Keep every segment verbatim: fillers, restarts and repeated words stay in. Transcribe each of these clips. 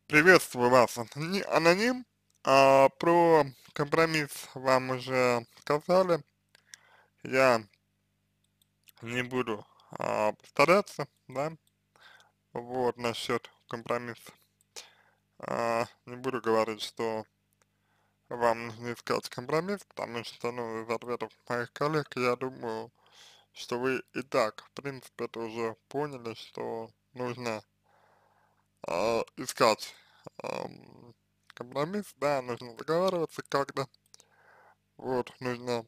Приветствую вас, ани- аноним. А, про компромисс вам уже сказали. Я не буду а, повторяться, да, вот, насчет компромисса. А, не буду говорить, что вам нужно искать компромисс, потому что, ну, из ответов моих коллег, я думаю, что вы и так, в принципе, это уже поняли, что нужно а, искать ам, компромисс, да, нужно договариваться как-то, вот, нужно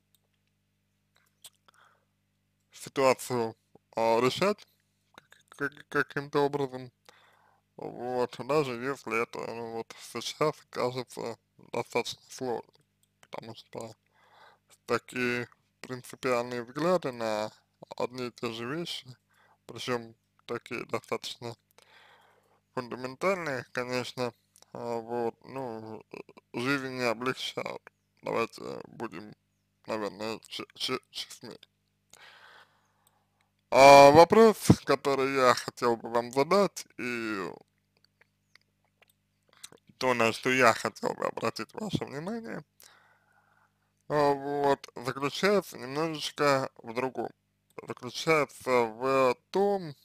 ситуацию а, решать как- каким-то образом, вот, даже если это, ну, вот, сейчас кажется достаточно сложно, потому что такие принципиальные взгляды на одни и те же вещи, причем такие достаточно фундаментальные, конечно, а, вот, ну, жизнь не облегчают. Давайте будем, наверное, че- че- честны. А вопрос, который я хотел бы вам задать, и то, на что я хотел бы обратить ваше внимание, а, вот, заключается немножечко в другом. Заключается в том,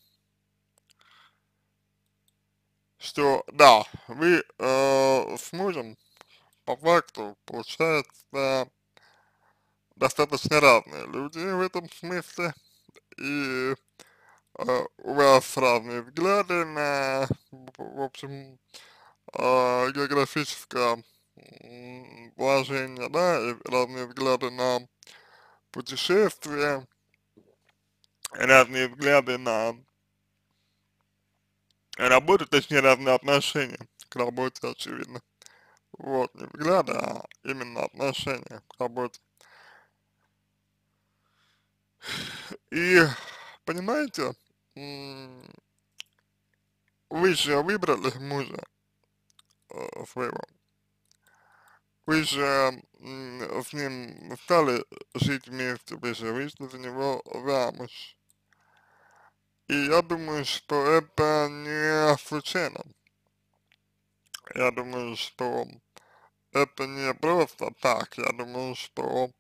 что, да, вы э, с мужем, по факту, получается, достаточно разные люди в этом смысле, и э, у вас разные взгляды на, в общем, а, географическое м, положение, да, и разные взгляды на путешествия, разные взгляды на работу, точнее, разные отношения к работе, очевидно. Вот, не взгляды, а именно отношения к работе. И, понимаете, м, вы же выбрали мужа э, своего, вы же м, с ним стали жить вместе, вы же вышли за него замуж. И я думаю, что это не случайно. Я думаю, что это не просто так. Я думаю, что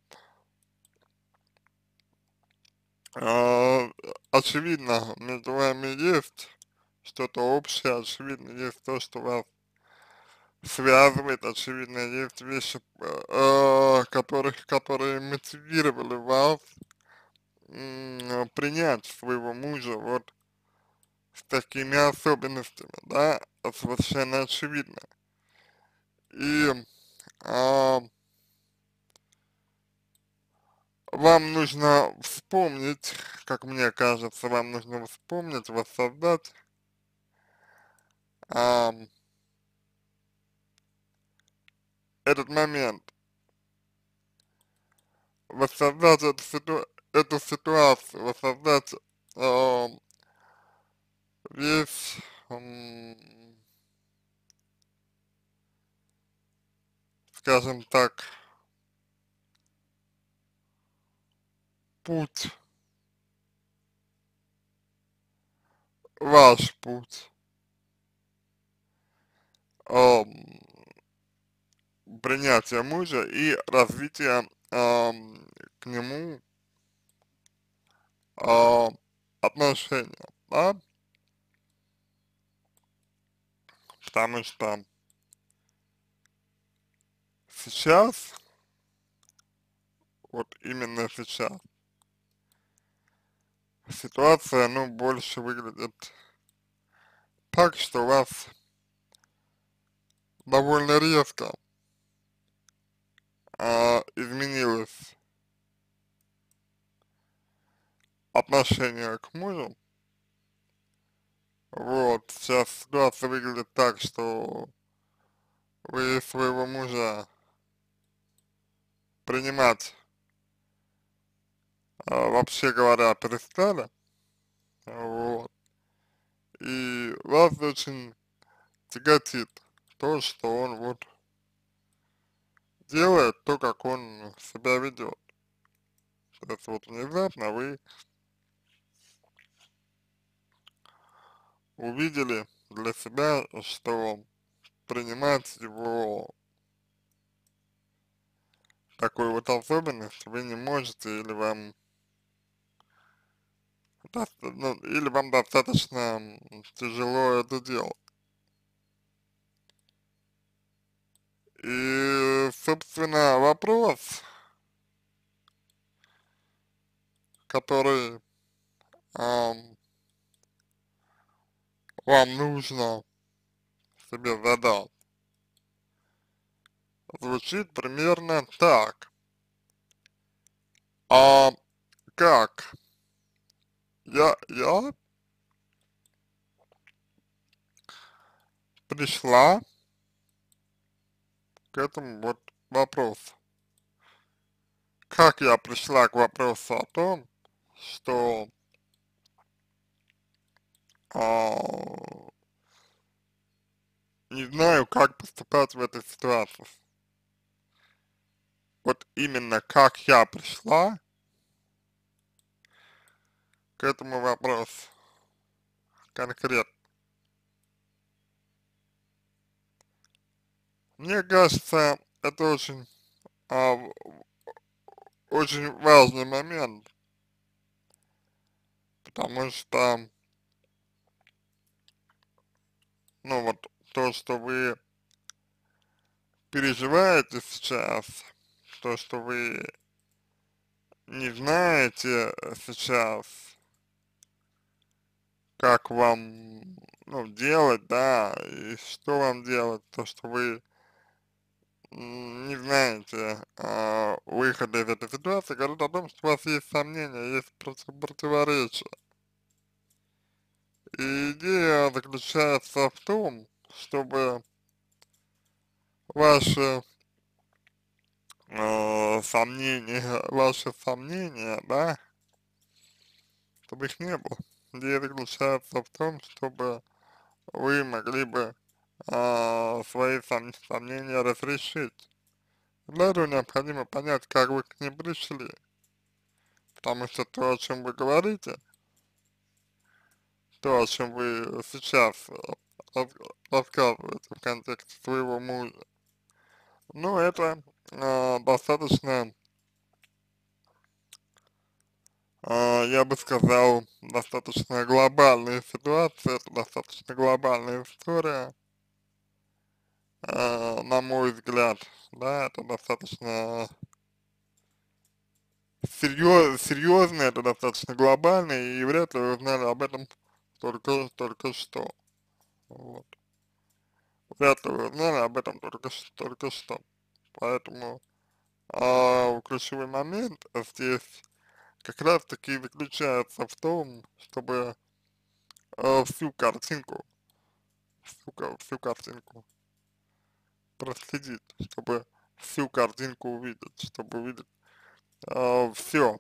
э, очевидно, между вами есть что-то общее, очевидно, есть то, что вас связывает, очевидно, есть вещи, э, э, которых, которые мотивировали вас м, принять своего мужа вот с такими особенностями, да, совершенно очевидно. И а, вам нужно вспомнить, как мне кажется, вам нужно вспомнить, воссоздать ам, этот момент, воссоздать эту, ситу, эту ситуацию, воссоздать ам, весь, ам, скажем так, путь, ваш путь ам, принятия мужа и развития ам, к нему а, отношения, да, потому что сейчас, вот именно сейчас, ситуация, ну, больше выглядит так, что у вас довольно резко а, изменилось отношение к мужу. Вот, сейчас ситуация выглядит так, что вы своего мужа принимать, а, вообще говоря, перестали, вот, и вас очень тяготит то, что он вот делает, то, как он себя ведет. То есть вот внезапно вы увидели для себя, что принимать его такую вот особенность вы не можете, или вам, доста- ну, или вам достаточно м, тяжело это делать. И, собственно, вопрос, который ам, вам нужно себе задать, звучит примерно так. А как я, я пришла к этому вот вопросу? Как я пришла к вопросу о том, что а, не знаю, как поступать в этой ситуации. Вот именно как я пришла к этому вопросу конкретно. Мне кажется, это очень, а, в- очень важный момент, потому что, ну вот, то, что вы переживаете сейчас, то, что вы не знаете сейчас, как вам, ну, делать, да, и что вам делать, то, что вы м, не знаете а, выхода из этой ситуации, говорит о том, что у вас есть сомнения, есть против- противоречия. И идея заключается в том, чтобы ваши э, сомнения, ваши сомнения, да, чтобы их не было. Идея заключается в том, чтобы вы могли бы а, свои сом сомнения разрешить. Для этого необходимо понять, как вы к ним пришли, потому что то, о чем вы говорите, то, о чем вы сейчас э, рас рассказываете в контексте своего мужа, ну, это э, достаточно, э, я бы сказал, достаточно глобальная ситуация, это достаточно глобальная история, э, на мой взгляд, да, это достаточно серьез, серьезно, это достаточно глобально, и вряд ли вы узнали об этом только, только что. Вот. Вряд ли вы узнали об этом только, ш- только что. Поэтому а, ключевой момент здесь как раз таки заключается в том, чтобы а, всю картинку, всю, ка- всю картинку проследить, чтобы всю картинку увидеть, чтобы увидеть все,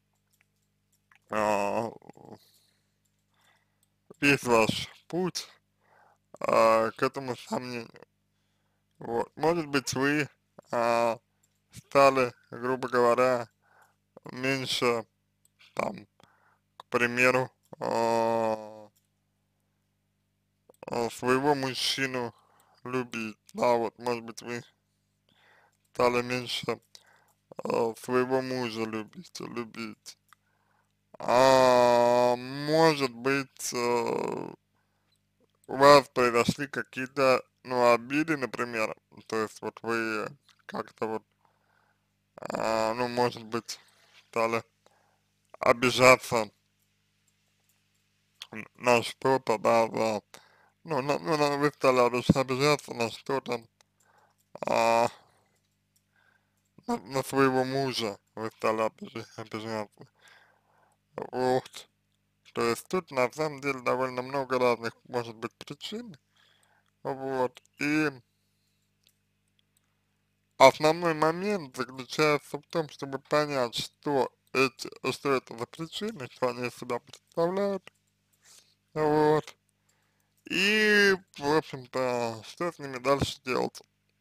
весь ваш путь а, к этому сомнению. Вот. Может быть, вы а, стали, грубо говоря, меньше, там, к примеру, а, а, своего мужчину любить, да, вот, может быть, вы стали меньше а, своего мужа любить, любить. А, может быть, э, у вас произошли какие-то, ну, обиды, например, то есть вот вы как-то вот, а, ну, может быть, стали обижаться н- на что-то, да, за, ну, на, ну, на- вы стали обиж- обижаться на что-то, а, на, на своего мужа вы стали обижи- обижаться, вот. То есть тут на самом деле довольно много разных может быть причин, вот. И основной момент заключается в том, чтобы понять, что эти, что это за причины, что они из себя представляют, вот. И, в общем-то, что с ними дальше делать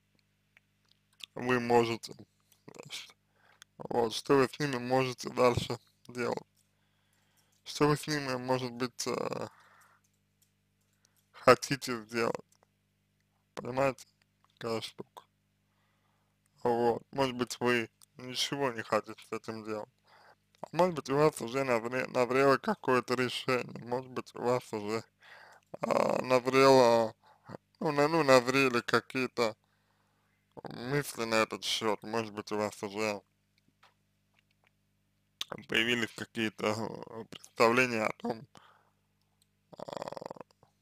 вы можете, вот, что вы с ними можете дальше делать, что вы с ними, может быть, э, хотите сделать, понимаете, какая штука. Вот, может быть, вы ничего не хотите с этим делать. А может быть, у вас уже назре, назрело какое-то решение, может быть, у вас уже а, назрело, ну, на, ну, назрели какие-то мысли на этот счет, может быть, у вас уже появились какие-то э, представления о том, а,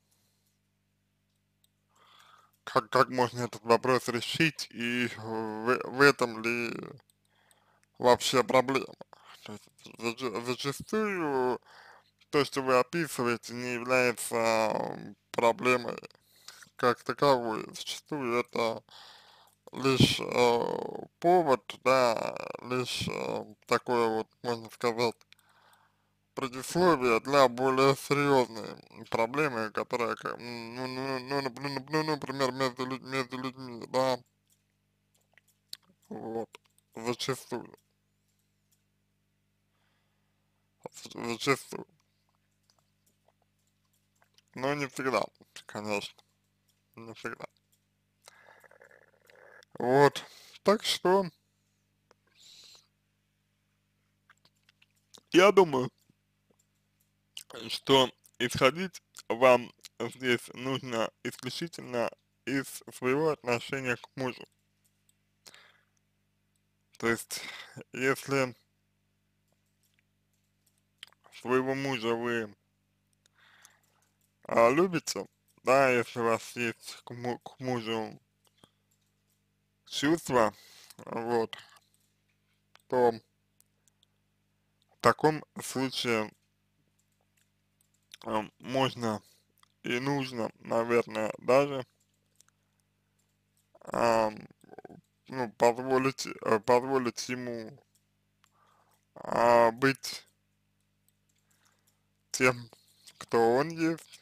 как, как можно этот вопрос решить и в, в этом ли вообще проблема. То есть зач- зачастую то, что вы описываете, не является м, проблемой как таковой. Зачастую это лишь э, повод, да, лишь э, такое вот, можно сказать, предисловие для более серьезной проблемы, которая, как, м, ну, ну, ну, нап- ну, нап- ну, например, между, людь- между людьми, да, вот, зачастую, зачастую, но не всегда, конечно, не всегда. Вот, так что я думаю, что исходить вам здесь нужно исключительно из своего отношения к мужу. То есть, если своего мужа вы а, любите, да, если у вас есть к, му- к мужу чувства, вот, то в таком случае а, можно и нужно, наверное, даже а, ну, позволить, э, позволить ему а, быть тем, кто он есть,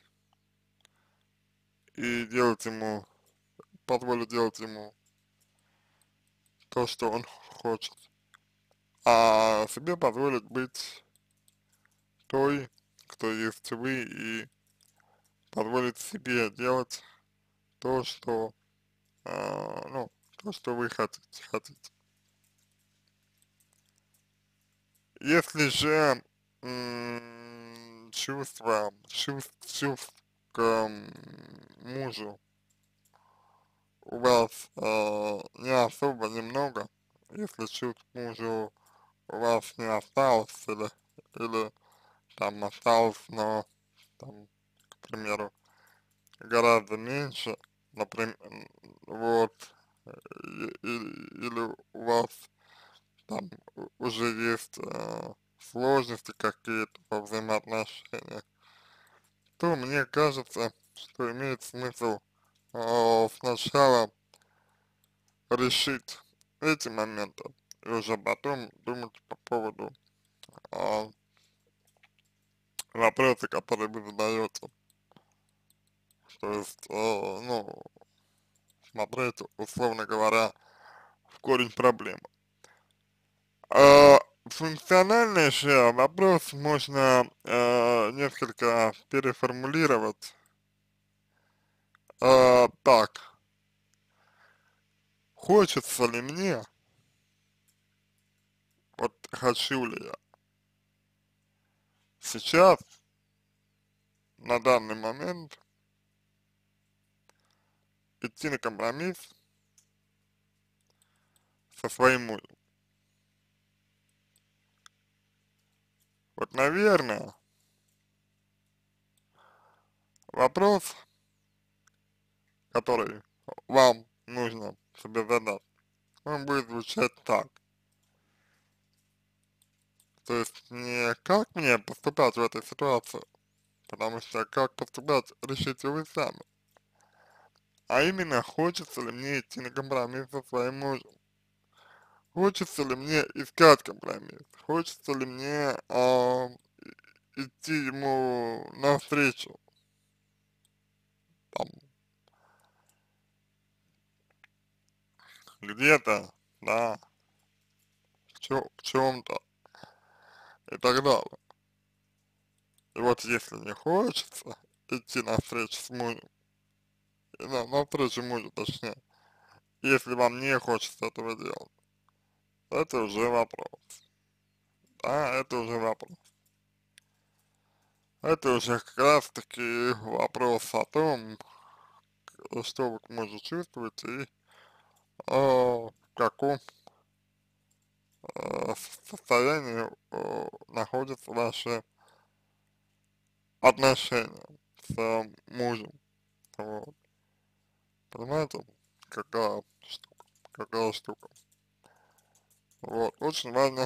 и делать ему, позволить делать ему то, что он хочет, а себе позволить быть той, кто есть вы, и позволить себе делать то, что, а, ну, то, что вы хотите, хотите. Если же м, чувства, чувств, чувств к м, мужу у вас э, не особо немного, если чувств к мужу у вас не осталось, или, или там осталось, но там, к примеру, гораздо меньше, например, вот, и- и- или у вас там у- уже есть э, сложности какие-то во взаимоотношениях, то мне кажется, что имеет смысл э, сначала решить эти моменты и уже потом думать по поводу э, вопроса, который вы задаете. То есть, э, ну, смотреть, условно говоря, в корень проблемы. А, функциональный же вопрос можно э, несколько переформулировать. Э, так, хочется ли мне, вот хочу ли я сейчас, на данный момент, идти на компромисс со своим мужем? Вот, наверное, вопрос, который вам нужно себе задать, он будет звучать так. То есть не как мне поступать в этой ситуации, потому что как поступать решите вы сами, а именно хочется ли мне идти на компромисс со своим мужем, хочется ли мне искать компромисс, хочется ли мне а, идти ему навстречу, там, где-то, да, в, чё, в чем-то и так далее. И вот если не хочется идти навстречу с мужем, на, навстречу мужу, точнее, если вам не хочется этого делать, это уже вопрос, да, это уже вопрос. Это уже как раз таки вопрос о том, что вы к мужу чувствуете и э, в каком э, состоянии э, находятся ваши отношения с э, мужем. Вот. Понимаете, какая штука, какая штука. Вот. Очень важно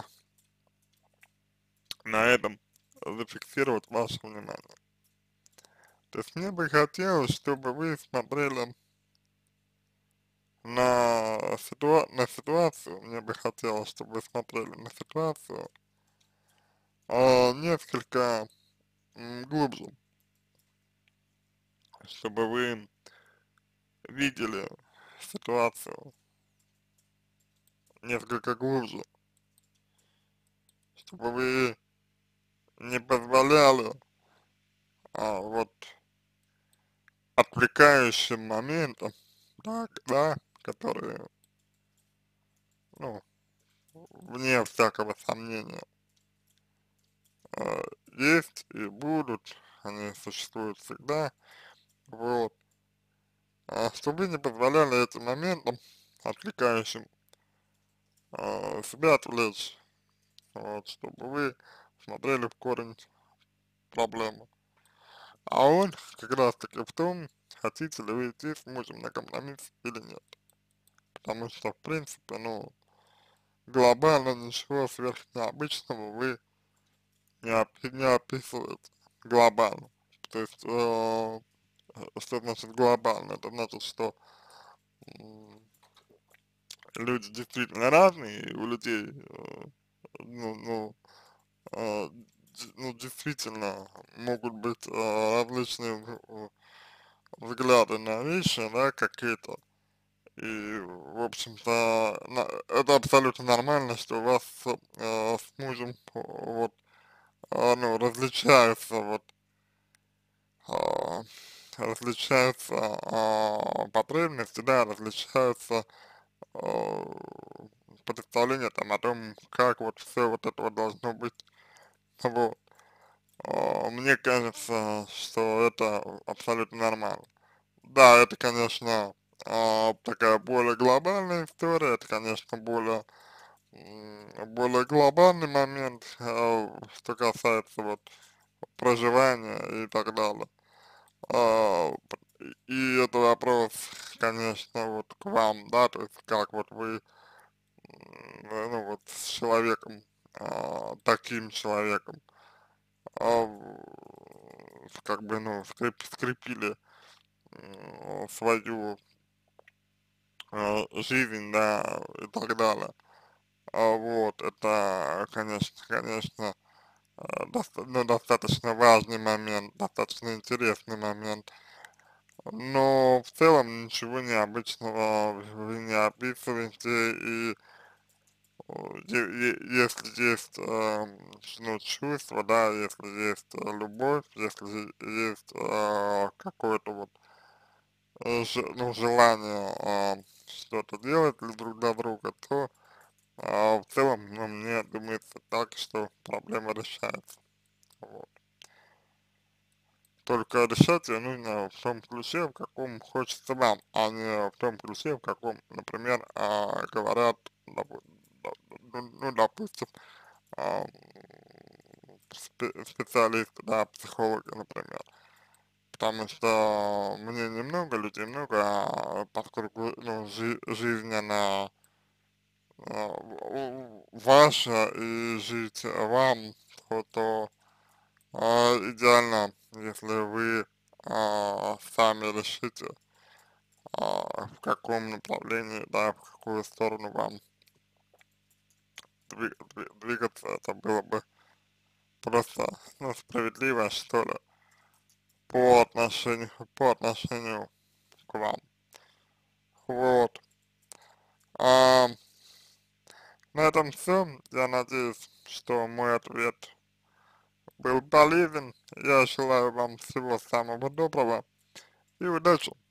на этом зафиксировать ваше внимание. То есть мне бы хотелось, чтобы вы смотрели на, ситуа на ситуацию, мне бы хотелось, чтобы вы смотрели на ситуацию а, несколько м, глубже, чтобы вы видели ситуацию несколько глубже, чтобы вы не позволяли а, вот отвлекающим моментам, да, да, которые, ну, вне всякого сомнения, а, есть и будут, они существуют всегда, вот, а, чтобы вы не позволяли этим моментам, отвлекающим, а, себя отвлечь, вот, чтобы вы смотрели в корень проблемы. А он как раз таки в том, хотите ли вы идти с мужем на компромисс или нет. Потому что, в принципе, ну, глобально ничего сверхнеобычного вы не, опи не описываете глобально. То есть, э, что значит глобально? Это значит, что м, люди действительно разные, и у людей, э, ну, ну, э, д- ну, действительно могут быть э, различные в- взгляды на вещи, да, какие-то. И, в общем-то, на- это абсолютно нормально, что у вас э, с мужем э, вот, э, ну, различаются вот, а, различаются а, потребности, да, различаются а, представления там о том, как вот все вот это вот должно быть. Вот. А, мне кажется, что это абсолютно нормально. Да, это, конечно, а, такая более глобальная история, это, конечно, более, м, более глобальный момент, а, что касается вот проживания и так далее. А, и это вопрос, конечно, вот к вам, да, то есть как вот вы, м, ну вот с человеком, а, таким человеком, а, в- как бы, ну, скреп- скрепили м, свою а, жизнь, да, и так далее. А, вот, это, конечно, конечно, а, доста ну, достаточно важный момент, достаточно интересный момент. Но в целом ничего необычного вы не описываете, и о, е- е- если есть эм, ну, чувство, да, если есть э, любовь, если есть э, какое-то вот э, ж- ну, желание э, что-то делать для друг для друга, то а, в целом, ну, мне думается так, что проблема решается. Вот. Только решать ее нужно в том ключе, в каком хочется вам, а не в том ключе, в каком, например, а, говорят, допу- да, ну, ну, допустим, а, спе- специалисты, да, психологи, например. Потому что мнений много, людей много, а поскольку, ну, жи- жизнь, она а, в- ваша, и жить вам, то, то а, идеально, если вы а, сами решите, а, в каком направлении, да, в какую сторону вам дви- дви- двигаться, это было бы просто, ну, справедливо, что ли, по отношению, по отношению к вам. Вот. А, на этом все. Я надеюсь, что мой ответ был полезен. Я желаю вам всего самого доброго и удачи.